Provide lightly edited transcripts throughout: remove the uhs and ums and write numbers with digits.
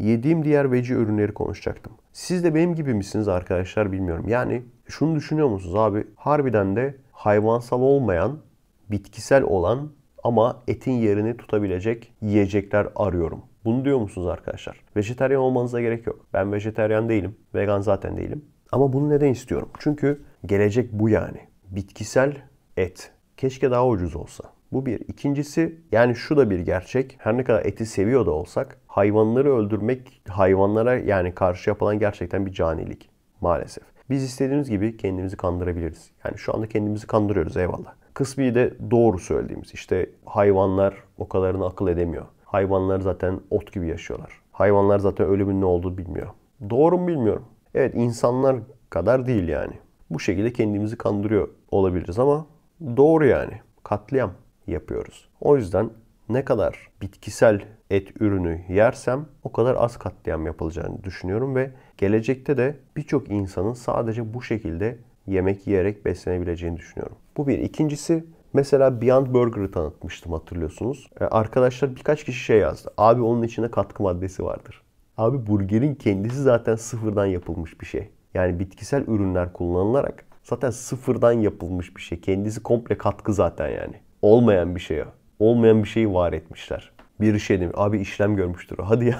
yediğim diğer veggie ürünleri konuşacaktım. Siz de benim gibi misiniz arkadaşlar bilmiyorum. Yani şunu düşünüyor musunuz abi? Harbiden de hayvansal olmayan, bitkisel olan ama etin yerini tutabilecek yiyecekler arıyorum. Bunu diyor musunuz arkadaşlar? Vejetaryen olmanıza gerek yok. Ben vejetaryen değilim. Vegan zaten değilim. Ama bunu neden istiyorum? Çünkü gelecek bu yani. Bitkisel et. Keşke daha ucuz olsa. Bu bir. İkincisi yani şu da bir gerçek. Her ne kadar eti seviyor da olsak hayvanları öldürmek hayvanlara yani karşı yapılan gerçekten bir canilik. Maalesef. Biz istediğimiz gibi kendimizi kandırabiliriz. Yani şu anda kendimizi kandırıyoruz eyvallah. Kısmi de doğru söylediğimiz. İşte hayvanlar o kadarını akıl edemiyor. Hayvanlar zaten ot gibi yaşıyorlar. Hayvanlar zaten ölümün ne olduğunu bilmiyor. Doğru mu bilmiyorum. Evet insanlar kadar değil yani. Bu şekilde kendimizi kandırıyor olabiliriz ama doğru yani. Katliam yapıyoruz. O yüzden ne kadar bitkisel et ürünü yersem o kadar az katliam yapılacağını düşünüyorum ve gelecekte de birçok insanın sadece bu şekilde yemek yiyerek beslenebileceğini düşünüyorum. Bu bir. İkincisi mesela Beyond Burger'ı tanıtmıştım hatırlıyorsunuz. Arkadaşlar birkaç kişi şey yazdı. Abi onun içinde katkı maddesi vardır. Abi burgerin kendisi zaten sıfırdan yapılmış bir şey. Yani bitkisel ürünler kullanılarak zaten sıfırdan yapılmış bir şey. Kendisi komple katkı zaten yani. Olmayan bir şey o. Olmayan bir şeyi var etmişler. Bir şey değil mi? Abi işlem görmüştür o. Hadi ya.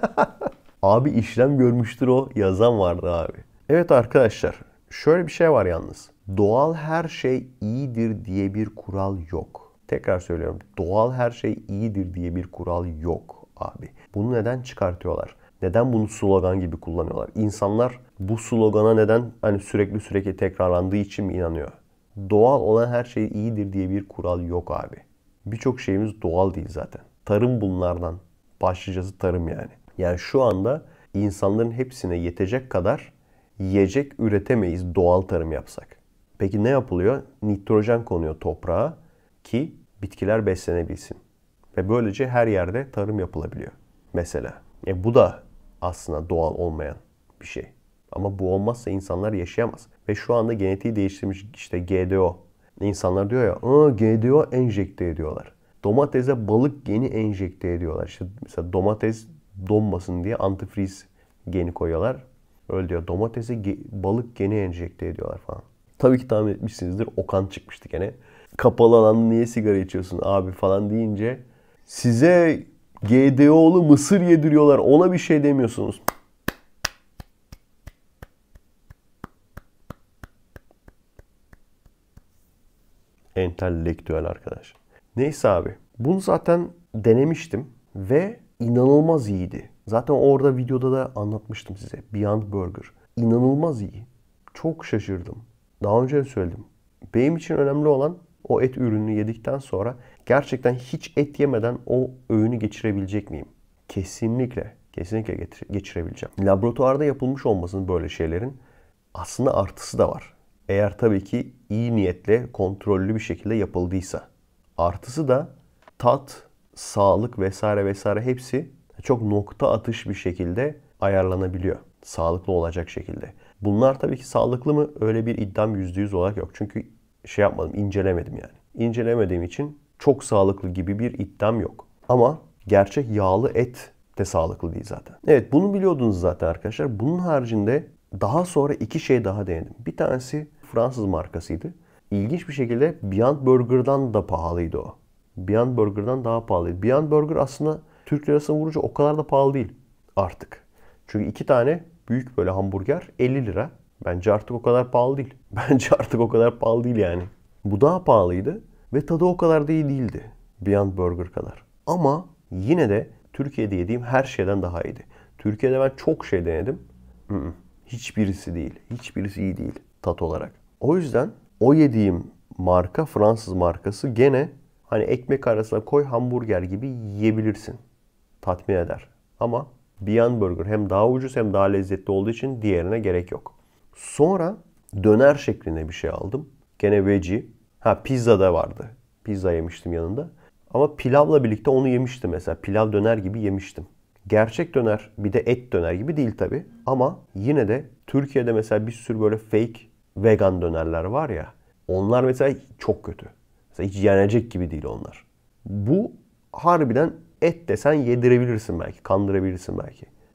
Abi işlem görmüştür o. Yazan vardı abi. Evet arkadaşlar. Şöyle bir şey var yalnız. Doğal her şey iyidir diye bir kural yok. Tekrar söylüyorum. Doğal her şey iyidir diye bir kural yok abi. Bunu neden çıkartıyorlar? Neden bunu slogan gibi kullanıyorlar? İnsanlar bu slogana neden hani sürekli tekrarlandığı için mi inanıyor? Doğal olan her şey iyidir diye bir kural yok abi. Birçok şeyimiz doğal değil zaten. Tarım bunlardan. Başlıcası tarım yani. Yani şu anda insanların hepsine yetecek kadar yiyecek üretemeyiz doğal tarım yapsak. Peki ne yapılıyor? Nitrojen konuyor toprağa ki bitkiler beslenebilsin. Ve böylece her yerde tarım yapılabiliyor. Mesela. Bu da aslında doğal olmayan bir şey. Ama bu olmazsa insanlar yaşayamaz. Ve şu anda genetiği değiştirmiş işte GDO. İnsanlar diyor ya GDO enjekte ediyorlar. Domatese balık geni enjekte ediyorlar. İşte mesela domates donmasın diye antifriz geni koyuyorlar. Öyle diyor. Domatese balık geni enjekte ediyorlar falan. Tabii ki tahmin etmişsinizdir. Okan çıkmıştı gene. Kapalı alanda niye sigara içiyorsun abi falan deyince size GDO'lu mısır yediriyorlar. Ona bir şey demiyorsunuz. Entelektüel arkadaş. Neyse abi. Bunu zaten denemiştim ve inanılmaz iyiydi. Zaten orada videoda da anlatmıştım size. Beyond Burger. İnanılmaz iyi. Çok şaşırdım. Daha önce de söyledim. Benim için önemli olan o et ürününü yedikten sonra gerçekten hiç et yemeden o öğünü geçirebilecek miyim? Kesinlikle. Kesinlikle geçirebileceğim. Laboratuvarda yapılmış olmasının böyle şeylerin aslında artısı da var. Eğer tabii ki iyi niyetle kontrollü bir şekilde yapıldıysa. Artısı da tat, sağlık vesaire vesaire hepsi çok nokta atış bir şekilde ayarlanabiliyor. Sağlıklı olacak şekilde. Bunlar tabii ki sağlıklı mı? Öyle bir iddiam %100 olarak yok. Çünkü şey yapmadım, incelemedim yani. İncelemediğim için çok sağlıklı gibi bir iddiam yok. Ama gerçek yağlı et de sağlıklı değil zaten. Evet bunu biliyordunuz zaten arkadaşlar. Bunun haricinde daha sonra iki şey daha denedim. Bir tanesi Fransız markasıydı. İlginç bir şekilde Beyond Burger'dan da pahalıydı o. Beyond Burger'dan daha pahalıydı. Beyond Burger aslında Türk lirasına vurunca o kadar da pahalı değil artık. Çünkü iki tane büyük böyle hamburger 50 lira. Bence artık o kadar pahalı değil. Bence artık o kadar pahalı değil yani. Bu daha pahalıydı ve tadı o kadar da iyi değildi. Beyond Burger kadar. Ama yine de Türkiye'de yediğim her şeyden daha iyiydi. Türkiye'de ben çok şey denedim. Hiçbirisi değil. Hiçbirisi iyi değil tat olarak. O yüzden o yediğim marka Fransız markası gene hani ekmek arasına koy hamburger gibi yiyebilirsin. Tatmin eder. Ama Beyond Burger hem daha ucuz hem daha lezzetli olduğu için diğerine gerek yok. Sonra döner şeklinde bir şey aldım. Gene veggie. Pizza da vardı. Pizza yemiştim yanında. Ama pilavla birlikte onu yemiştim mesela. Pilav döner gibi yemiştim. Gerçek döner bir de et döner gibi değil tabi. Ama yine de Türkiye'de mesela bir sürü böyle fake vegan dönerler var ya. Onlar mesela çok kötü. Mesela hiç yenecek gibi değil onlar. Bu harbiden et desen yedirebilirsin belki. Kandırabilirsin belki.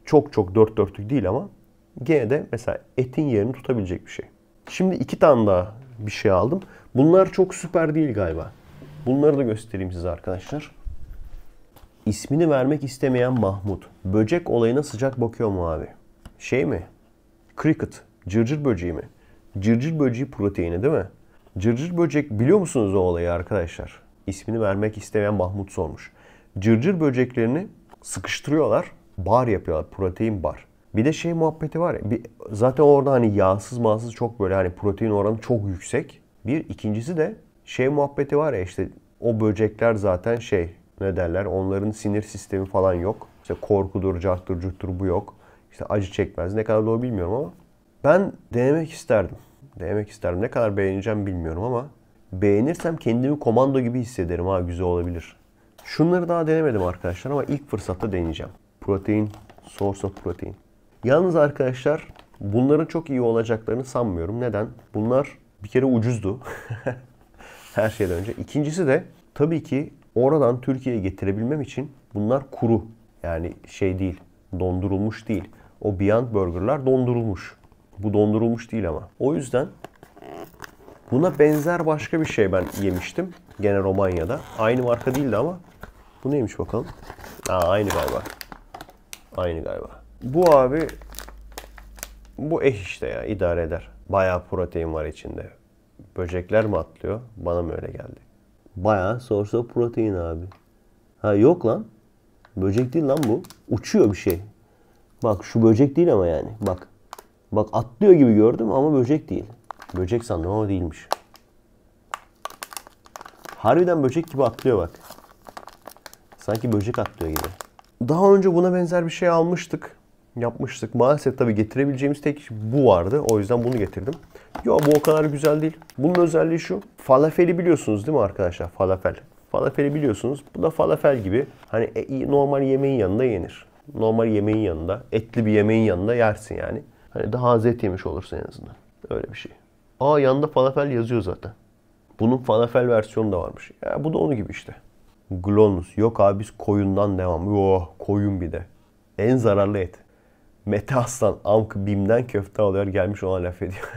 Çok çok dört dörtlük değil ama gene de mesela etin yerini tutabilecek bir şey. Şimdi 2 tane daha bir şey aldım. Bunlar çok süper değil galiba. Bunları da göstereyim size arkadaşlar. İsmini vermek istemeyen Mahmut. Böcek olayına sıcak bakıyor mu abi? Şey mi? Cricket. Cırcır böceği mi? Cırcır böceği proteini değil mi? Cırcır böcek biliyor musunuz o olayı arkadaşlar? İsmini vermek istemeyen Mahmut sormuş. Cırcır böceklerini sıkıştırıyorlar. Bar yapıyorlar. Protein bar. Bir de şey muhabbeti var ya. Zaten orada hani yağsız mağsız çok böyle hani protein oranı çok yüksek. İkincisi de şey muhabbeti var ya işte o böcekler zaten şey ne derler onların sinir sistemi falan yok. İşte korkudur, carttır, curttur bu yok. İşte acı çekmez. Ne kadar doğru bilmiyorum ama ben denemek isterdim. Denemek isterdim. Ne kadar beğeneceğim bilmiyorum ama beğenirsem kendimi komando gibi hissederim. Ha güzel olabilir. Şunları daha denemedim arkadaşlar ama ilk fırsatta deneyeceğim. Protein, source of protein. Yalnız arkadaşlar bunların çok iyi olacaklarını sanmıyorum. Neden? Bunlar bir kere ucuzdu. Her şeyden önce. İkincisi de tabii ki oradan Türkiye'ye getirebilmem için bunlar kuru. Yani şey değil, dondurulmuş değil. O Beyond Burger'lar dondurulmuş. Bu dondurulmuş değil ama. O yüzden buna benzer başka bir şey ben yemiştim. Gene Romanya'da. Aynı marka değildi ama. Bu neymiş bakalım. Aynı galiba. Aynı galiba. Bu abi bu işte ya idare eder. Bayağı protein var içinde. Böcekler mi atlıyor? Bana mı öyle geldi? Bayağı source of protein abi. Ha yok lan. Böcek değil lan bu. Uçuyor bir şey. Bak şu böcek değil ama yani. Bak. Bak atlıyor gibi gördüm ama böcek değil. Böcek sandım ama değilmiş. Harbiden böcek gibi atlıyor bak. Sanki böcek atlıyor gibi. Daha önce buna benzer bir şey almıştık. Yapmıştık. Maalesef tabii getirebileceğimiz tek bu vardı. O yüzden bunu getirdim. Yo bu o kadar güzel değil. Bunun özelliği şu. Falafeli biliyorsunuz değil mi arkadaşlar? Falafel. Falafeli biliyorsunuz. Bu da falafel gibi. Hani normal yemeğin yanında yenir. Normal yemeğin yanında, etli bir yemeğin yanında yersin yani. Hani daha az et yemiş olursun en azından. Öyle bir şey. Yanında falafel yazıyor zaten. Bunun falafel versiyonu da varmış. Ya bu da onu gibi işte. Glonus. Yok abi biz koyundan devam. Koyun bir de. En zararlı et. Mete Aslan Amk Bim'den köfte alıyor gelmiş ona laf ediyor.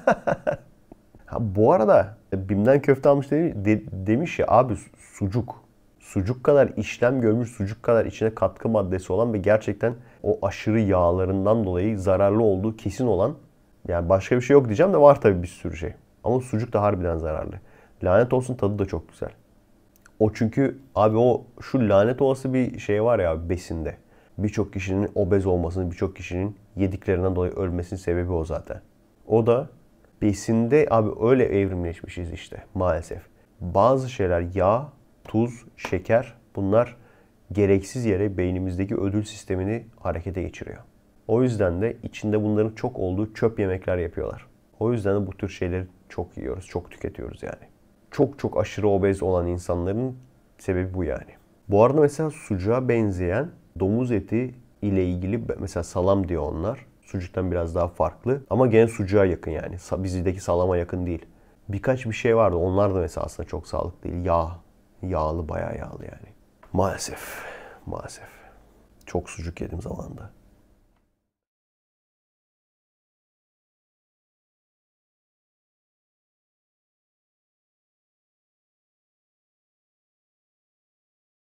Bu arada Bim'den köfte almış demiş ya abi sucuk. Sucuk kadar işlem görmüş, sucuk kadar içine katkı maddesi olan ve gerçekten o aşırı yağlarından dolayı zararlı olduğu kesin olan yani başka bir şey yok diyeceğim de var tabii bir sürü şey. Ama sucuk da harbiden zararlı. Lanet olsun tadı da çok güzel. O çünkü abi şu lanet olası bir şey var ya besinde. Birçok kişinin obez olmasının, birçok kişinin yediklerinden dolayı ölmesinin sebebi o zaten. O da besinde abi öyle evrimleşmişiz işte maalesef. Bazı şeyler yağ, tuz, şeker bunlar gereksiz yere beynimizdeki ödül sistemini harekete geçiriyor. O yüzden de içinde bunların çok olduğu çöp yemekler yapıyorlar. O yüzden de bu tür şeyleri çok yiyoruz, çok tüketiyoruz yani. Çok çok aşırı obez olan insanların sebebi bu yani. Bu arada mesela sucuğa benzeyen domuz eti ile ilgili mesela salam diyor onlar. Sucuktan biraz daha farklı ama gene sucuğa yakın yani. Bizdeki salama yakın değil. Birkaç bir şey vardı. Onlar da mesela aslında çok sağlıklı değil. Yağlı bayağı yağlı yani. Maalesef. Maalesef. Çok sucuk yedim zamanında.